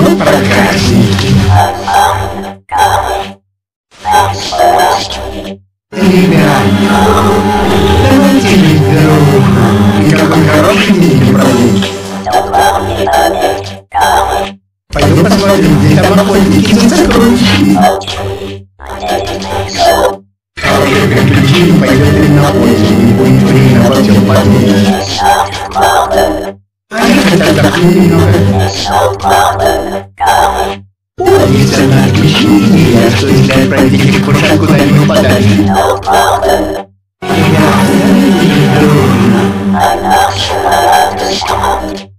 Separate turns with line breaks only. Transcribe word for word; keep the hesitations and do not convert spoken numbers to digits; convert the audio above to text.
Прокатит. Ребят, давайте игру. Никакой хороший не проводить. Пойду посмотрю, где там охотники за сокровищами. Хорошее приключение пойдет на поиски, не будет время во всем подвинуть. А я тогда немного. Помнится на приключение, что если отправить экипаж куда-нибудь подальше. Ребята, я не игру.